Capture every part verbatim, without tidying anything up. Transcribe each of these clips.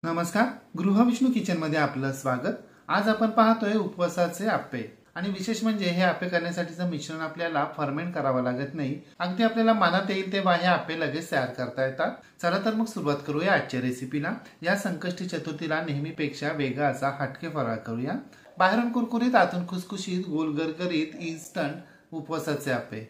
नमस्कार, गृहविष्णू किचन मध्ये आपलं स्वागत। आज आपण पाहतोय उपवासाचे आप्पे आणि विशेष म्हणजे हे आप्पे करण्यासाठीचं मिश्रण आपल्याला फर्मेंट करावं लागत नाही। अगदी आपल्याला मनात येईल तेव्हा हे आप्पे लगेच तयार करता येतात। चला तर मग सुरुवात करूया आजच्या रेसिपीला। या संकष्टी चतुर्थीला नेहमीपेक्षा वेगळा असा हटके फराळ करूया। बाहेरून कुरकुरीत आतून खुसखुशीत गोल गरगरीत इन्स्टंट उपवासाचे आप्पे।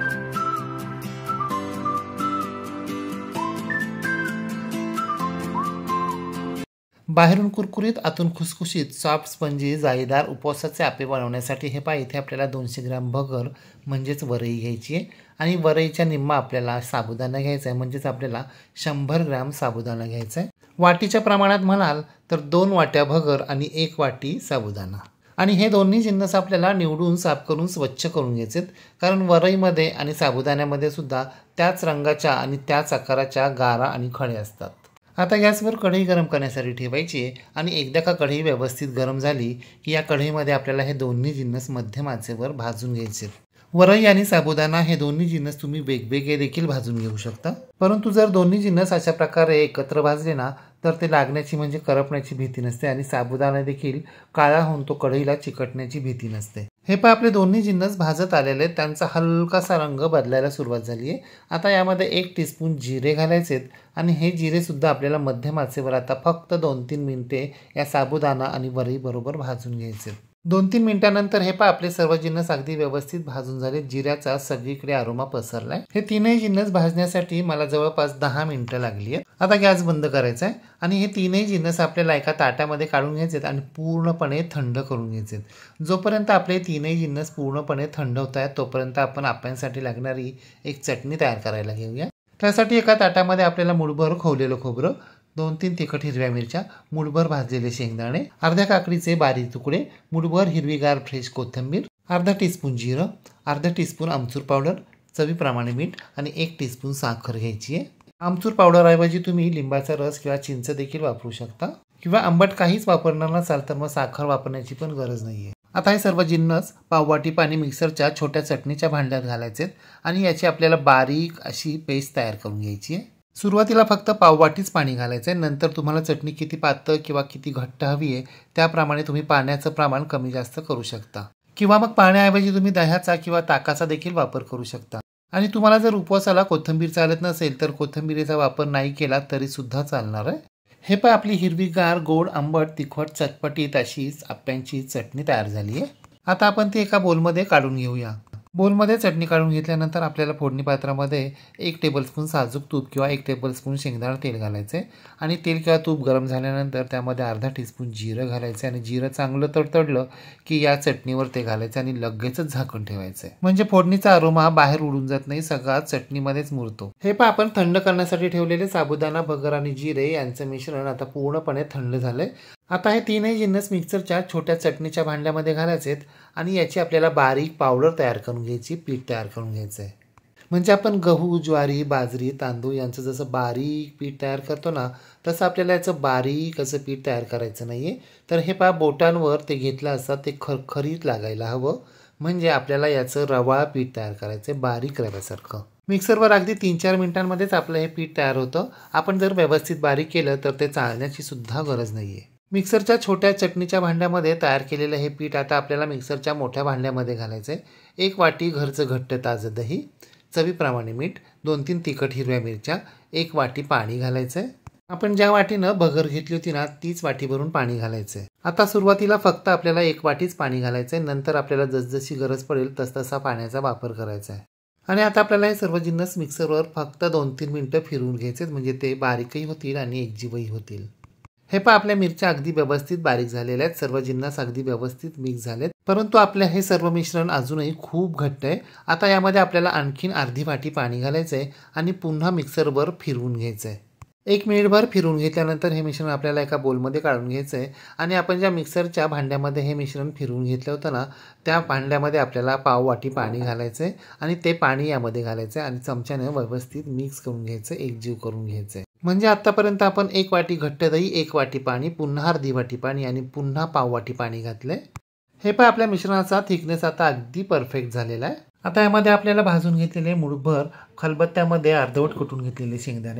बाहेरून कुरकुरीत आतून खुसखुशीत सॉफ्ट स्पंजी जाळीदार उपवासाचे आप्पे बनवण्यासाठी हे पहा इथे आपल्याला दोनशे ग्रॅम भगर म्हणजेच वरई घ्यायची आहे आणि वरईच्या निम्मा आपल्याला साबुदाणा घ्यायचा आहे, म्हणजेच आपल्याला शंभर ग्रॅम साबुदाणा घ्यायचा आहे। वाटीच्या प्रमाणात म्हणाल तर दोन वाट्या भगर आणि एक वाटी साबुदाणा। आणि हे दोन्ही जिन्नस आपल्याला निवडून साफ करून स्वच्छ करून घ्यायचे, कारण वरईमध्ये आणि साबुदाण्यामध्ये सुद्धा त्याच रंगाच्या आणि त्याच आकाराच्या गारा आणि खडे असतात। आता गॅसवर कढई गरम करण्यासाठी ठेवायची आहे आणि एकदा का कढई व्यवस्थित गरम झाली की या कढईमध्ये आपल्याला हे दोन्ही जिन्नस मध्यम आचेवर भाजून घ्यायचे। वरई आणि साबुदाणा हे दोन्ही जिन्नस तुम्ही वेगवेगळे देखील भाजून घेऊ शकता, परंतु जर दोन्ही जिन्नस अशा प्रकारे एकत्र भाजले ना तर ते लागण्याची म्हणजे करपण्याची भीती नसते आणि साबुदाणा देखील काळा होऊन तो कढईला चिकटण्याची भीती नसते। हे पहा आपले दोन्ही जिन्नस भाजत आलेले, त्यांचा हलकासा रंग बदलायला सुरुवात झाली आहे। आता यामध्ये एक टीस्पून जिरे घालायचे आणि हे जिरे सुद्धा आपल्याला मध्यम आचेवर आता फक्त दोन तीन मिनिटे या साबुदाणा आणि वरई बरोबर भाजून घ्यायचे। दोन तीन मिनिटांनंतर हे पहा आपले सर्व जिन्नस अगदी व्यवस्थित भाजून झाले, जिऱ्याचा सगळीकडे अरोमा पसरलाय। हे तीनही जिन्नस भाजण्यासाठी मला जवळपास दहा मिनिटं लागली आहेत। आता गॅस बंद करायचा आहे आणि हे तीनही जिन्नस आपल्याला एका ताटामध्ये काढून घ्यायचे आणि पूर्णपणे थंड करून घ्यायचे। जोपर्यंत आपले तीनही जिन्नस पूर्णपणे थंड होत आहेत तोपर्यंत आपण आप्यांसाठी लागणारी एक चटणी तयार करायला घेऊया। त्यासाठी एका ताटामध्ये आपल्याला मुठभर खोवलेलं खोबरं, दोन तीन तिखट हिरव्या मिरच्या, मुठभर भाजलेले शेंगदाणे, अर्ध्या काकडीचे बारीक तुकडे, मुठभर हिरवीगार फ्रेश कोथिंबीर, अर्धा टीस्पून जिरं, अर्धा टीस्पून आमचूर पावडर, चवीप्रमाणे मीठ आणि एक टीस्पून साखर घ्यायची आहे। आमचूर पावडर ऐवजी तुम्ही लिंबाचा रस किंवा चिंच देखील वापरू शकता, किंवा आंबट काहीच वापरणार नसाल तर मग साखर वापरण्याची पण गरज नाहीये। आता हे सर्व जिन्नस पाववाटी पाणी मिक्सरच्या छोट्या चटणीच्या भांड्यात घालायचे आणि याची आपल्याला बारीक अशी पेस्ट तयार करून घ्यायची आहे। सुरुवातीला फक्त पाववाटीच पाणी घालायचं आहे, नंतर तुम्हाला चटणी किती पातळ किंवा किती घट्ट हवी आहे त्याप्रमाणे तुम्ही पाण्याचं प्रमाण कमी जास्त करू शकता, किंवा मग पाण्याऐवजी तुम्ही दह्याचा किंवा ताकाचा देखील वापर करू शकता। आणि तुम्हाला जर उपवासाला कोथिंबीर चालत नसेल तर कोथिंबीरीचा वापर नाही केला तरी सुद्धा चालणार आहे। हे पण आपली हिरवीगार गोड आंबट तिखट चटपटीत अशी आप्यांची चटणी तयार झाली आहे। आता आपण ती एका बोलमध्ये काढून घेऊया। बोलमध्ये चटणी काढून घेतल्यानंतर आपल्याला फोडणी पात्रामध्ये एक टेबलस्पून साजूक तूप किंवा एक टेबलस्पून शेंगदाणा तेल घालायचे आणि तेल किंवा तूप गरम झाल्यानंतर त्यामध्ये अर्धा टीस्पून जिरं घालायचे आणि जिरं चांगलं तडतडलं की या चटणीवर ते घालायचं आणि लगेचच झाकण ठेवायचं, म्हणजे फोडणीचा अरोमा बाहेर उडून जात नाही, सगळा चटणीमध्येच मुरतो। हे पण आपण थंड करण्यासाठी ठेवलेले साबुदाणा, भगर आणि जिरे यांचं मिश्रण आता पूर्णपणे थंड झालंय। आता हे तीनही जिन्नस मिक्सरच्या छोट्या चटणीच्या भांड्यामध्ये घालायचे आणि याची आपल्याला बारीक पावडर तयार करून घ्यायची, पीठ तयार करून घ्यायचं आहे। म्हणजे आपण गहू, ज्वारी, बाजरी, तांदूळ यांचं जसं बारीक पीठ तयार करतो ना तसं आपल्याला याचं बारीक असं पीठ तयार करायचं नाहीये। तर हे पहा बोटांवर ते घेतलं असता ते खरखरीत लागायला हवं, म्हणजे आपल्याला याचं रवाळ पीठ तयार करायचं, बारीक रव्यासारखं। मिक्सरवर अगदी तीन चार मिनिटांमध्येच आपलं हे पीठ तयार होतं। आपण जर व्यवस्थित बारीक केलं तर ते चाळण्याची सुद्धा गरज नाहीये। मिक्सरच्या छोट्या चटणीच्या भांड्यामध्ये तयार केलेलं हे पीठ आता आपल्याला मिक्सरच्या मोठ्या भांड्यामध्ये घालायचं आहे। एक वाटी घरचं घट्ट ताजं दही, चवीप्रमाणे मीठ, दोन तीन तिखट हिरव्या मिरच्या, एक वाटी पाणी घालायचं आहे। आपण ज्या वाटीनं भगर घेतली होती ना तीच वाटी भरून पाणी घालायचं आहे। आता सुरुवातीला फक्त आपल्याला एक वाटीच पाणी घालायचं आहे, नंतर आपल्याला जसजशी गरज पडेल तसतसा पाण्याचा वापर करायचा आहे। आणि आता आपल्याला हे सर्व जिन्नस मिक्सरवर फक्त दोन तीन मिनिटं फिरवून घ्यायचे, म्हणजे ते बारीकही होतील आणि एकजीवही होतील। हे पण आपल्या मिरच्या अगदी व्यवस्थित बारीक झालेल्या आहेत, सर्व जिन्नस अगदी व्यवस्थित मिक्स झालेत, परंतु आपले हे सर्व मिश्रण अजूनही खूप घट्ट आहे। आता यामध्ये आपल्याला आणखीन अर्धी वाटी पाणी घालायचं आहे आणि पुन्हा मिक्सरवर फिरवून घ्यायचं आहे। एक मिनिटभर फिरवून घेतल्यानंतर हे मिश्रण आपल्याला एका बोलमध्ये काढून घ्यायचं आहे आणि आपण ज्या मिक्सरच्या भांड्यामध्ये हे मिश्रण फिरवून घेतलं होतं ना त्या भांड्यामध्ये आपल्याला पाव वाटी पाणी घालायचं आहे आणि ते पाणी यामध्ये घालायचं आहे आणि चमच्याने व्यवस्थित मिक्स करून घ्यायचं, एकजीव करून घ्यायचं आहे। म्हणजे आतापर्यंत आपण एक वाटी घट्ट दही, एक वाटी पाणी, पुन्हा अर्धी वाटी पाणी आणि पुन्हा पाव वाटी पाणी घातले। हे पण आपल्या मिश्रणाचा थिकनेस आता अगदी परफेक्ट झालेला आहे। आता यामध्ये आपल्याला भाजून घेतलेले मुठभर खलबत्त्यामध्ये अर्धवट कुटून घेतलेले शेंगदाणे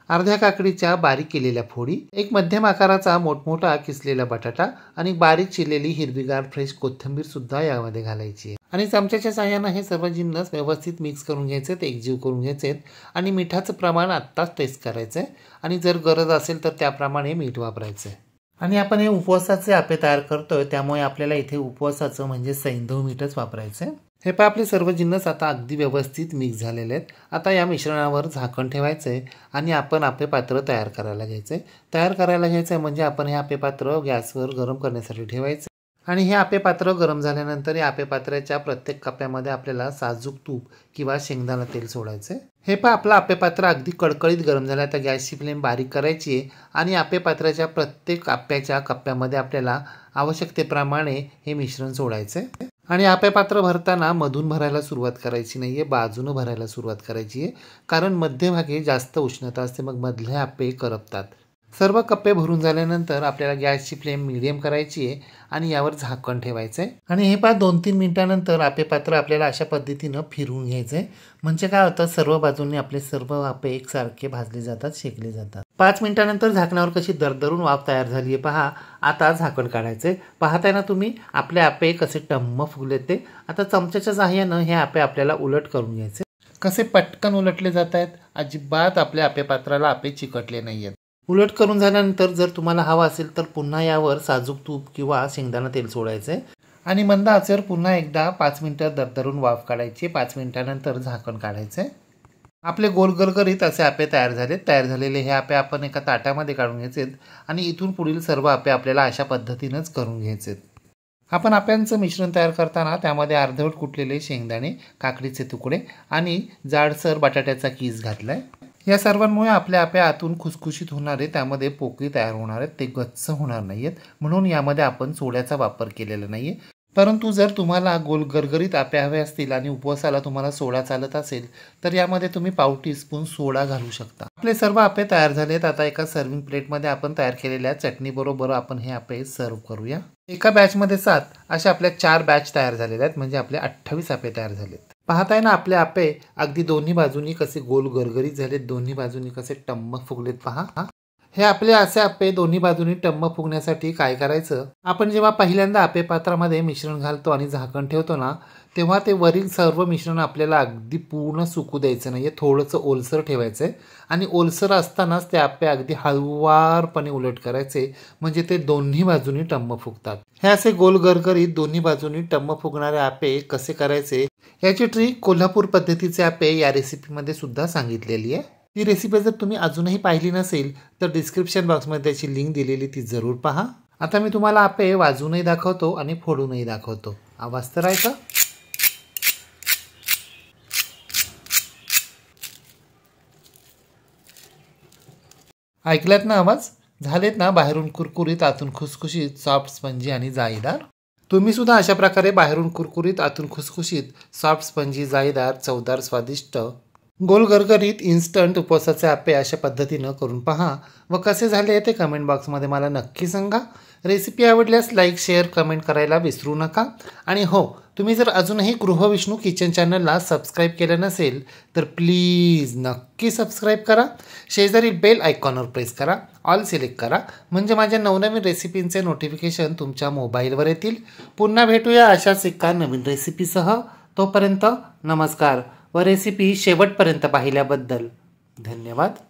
अर्ध्या काकडीच्या बारीक केलेल्या फोडी, एक मध्यम आकाराचा मोठमोठा किसलेला बटाटा आणि बारीक चिरलेली हिरवीगार फ्रेश कोथिंबीर सुद्धा यामध्ये घालायची आहे आणि चमच्याच्या साहाय्याने हे सर्व जिन्नस व्यवस्थित मिक्स करून घ्यायचे, एकजीव करून घ्यायचे आणि मिठाचं प्रमाण आत्ताच टेस्ट करायचं आहे आणि जर गरज असेल तर त्याप्रमाणे मीठ वापरायचं आहे। आणि आपण हे उपवासाचे आप्पे तयार करतोय त्यामुळे आपल्याला इथे उपवासाचं म्हणजे सैंधव मीठच वापरायचं आहे। हे पहा आपले सर्व जिन्नस आता अगदी व्यवस्थित मिक्स झालेले आहेत। आता या मिश्रणावर झाकण ठेवायचं आहे आणि आपण आप्पे पात्र तयार करायला घ्यायचं आहे। तयार करायला घ्यायचं आहे म्हणजे आपण हे आप्पे पात्र गॅसवर गरम करण्यासाठी ठेवायचं आणि हे आप्पे पात्र गरम झाल्यानंतर या आप्पे पात्राच्या प्रत्येक कप्प्यामध्ये आपल्याला साजूक तूप किंवा शेंगदाणा तेल सोडायचं आहे। हे पहा आपलं आप्पे पात्र अगदी कडकडीत गरम झालं। आता गॅसची फ्लेम बारीक करायची आहे आणि आप्पे पात्राच्या प्रत्येक आप्प्याच्या कप्प्यामध्ये आपल्याला आवश्यकतेप्रमाणे हे मिश्रण सोडायचं आहे आणि आप्पे पात्र भरताना मधून भरायला सुरुवात करायची नाहीये, बाजूने भरायला सुरुवात करायची आहे कारण मध्यभागी जास्त उष्णता असते, मग मधले आप्पे करपतात। सर्व कप्पे भरून झाल्यानंतर आपल्याला गॅसची फ्लेम मीडियम करायची आहे आणि यावर झाकण ठेवायचं आहे आणि हे पहा दोन तीन मिनिटानंतर आप्पे पात्र आपल्याला अशा पद्धतीनं फिरवून घ्यायचं आहे म्हणजे काय होतं, सर्व बाजूंनी आपले सर्व आप्पे एकसारखे भाजले जातात, शेकले जातात। पाच मिनिटानंतर झाकणावर कशी दरदरून वाफ तयार झाली आहे पहा। आता झाकण काढायचे, पाहताय ना तुम्ही आपले आप्पे कसे टम्म फुगले ते। आता चमच्याच्या सहाय्यानं हे आप्पे आपल्याला उलट करून घ्यायचे, कसे पटकन उलटले जात आहेत, अजिबात आपल्या आप्पे पात्राला आप्पे चिकटले नाही आहेत। उलट करून झाल्यानंतर जर तुम्हाला हवा असेल तर पुन्हा यावर साजूक तूप किंवा शेंगदाणा तेल सोडायचं आहे आणि मंद आचेवर पुन्हा एकदा पाच मिनिटं दरदरून वाफ काढायची। पाच मिनिटानंतर झाकण काढायचं आहे। आपले गोल गरगरीत असे आप्पे तयार झाले। तयार झालेले हे आप्पे आपण एका ताटामध्ये काढून घ्यायचे आणि इथून पुढील सर्व आप्पे आपल्याला अशा पद्धतीनंच करून घ्यायचे। आपण आप्यांचं मिश्रण तयार करताना त्यामध्ये अर्धवट कुटलेले शेंगदाणे, काकडीचे तुकडे आणि जाडसर बटाट्याचा कीस घातलाय। या सर्वांमुळे आपल्या आप्पे आतून खुसखुशीत होणार आहे, त्यामध्ये पोकळी तयार होणार आहेत, ते गच्च होणार नाहीयेत म्हणून यामध्ये आपण सोड्याचा वापर केलेला नाहीये। परंतु जर तुम्हाला गोल गरगरीत आप्पे हवे असतील आणि उपवासाला तुम्हाला सोडा चालत असेल तर यामध्ये तुम्ही पाव टीस्पून सोडा घालू शकता। आपले सर्व आप्पे तयार झालेत। आता एका सर्विंग प्लेटमध्ये आपण तयार केलेल्या चटणी बरोबर आपण हे आप्पे सर्व करूया। एका बॅचमध्ये सात अशा आपल्या चार बॅच तयार झालेल्या आहेत म्हणजे आपले अठ्ठावीस आप्पे तयार झालेत। पाहताय ना आपले आप्पे अगदी दोन्ही बाजूनी कसे गोल गरगरीत झालेत, दोन्ही बाजूनी कसे टम्म फुगलेत पहा। हे आपले असे आप्पे दोन्ही बाजूनी टम्म फुगण्यासाठी काय करायचं, आपण जेव्हा पहिल्यांदा आप्पे पात्रामध्ये मिश्रण घालतो आणि झाकण ठेवतो ना तेव्हा ते वरील सर्व मिश्रण आपल्याला अगदी पूर्ण सुकू द्यायचं नाहीये, थोडंसं ओलसर ठेवायचं आहे आणि ओलसर असतानाच ते आप्पे अगदी हळुवारपणे उलट करायचे म्हणजे ते दोन्ही बाजूनी टम्म फुगतात। हे असे गोल गरगरीत दोन्ही बाजूनी टम्म फुगणारे आप्पे कसे करायचे याची ट्रिक कोल्हापूर पद्धतीचे आप्पे या रेसिपीमध्ये सुद्धा सांगितलेली आहे। ती रेसिपी जर तुम्ही अजूनही पाहिली नसेल तर डिस्क्रिप्शन बॉक्समध्ये त्याची लिंक दिलेली, ती जरूर पहा। आता मी तुम्हाला आप्पे वाजूनही दाखवतो आणि फोडूनही दाखवतो, आवाज तर ऐका। ऐकलात ना आवाज, झालेत ना बाहेरून कुरकुरीत आतून खुसखुशीत, सॉफ्ट स्पंजी आणि जाळीदार। तुम्ही सुद्धा अशा प्रकारे बाहेरून कुरकुरीत आतून खुसखुशीत, सॉफ्ट स्पंजी, जाळीदार, चवदार, स्वादिष्ट, गोल गरगरीत इन्स्टंट उपवासाचे आप्पे अशा पद्धतीनं करून पहा व कसे झाले ते कमेंट बॉक्समध्ये मला नक्की सांगा। रेसिपी आवडल्यास लाईक, शेअर, कमेंट करायला विसरू नका आणि हो, तुम्ही जर अजूनही गृहविष्णू किचन चॅनलला सबस्क्राईब केलं नसेल तर प्लीज नक्की सबस्क्राईब करा। शेजारी बेल आयकॉनवर प्रेस करा, ऑल सिलेक्ट करा म्हणजे माझ्या नवनवीन रेसिपींचे नोटिफिकेशन तुमच्या मोबाईलवर येतील। पुन्हा भेटूया अशाच एका नवीन रेसिपीसह। तोपर्यंत नमस्कार व रेसिपी शेवटपर्यंत पाहिल्याबद्दल धन्यवाद।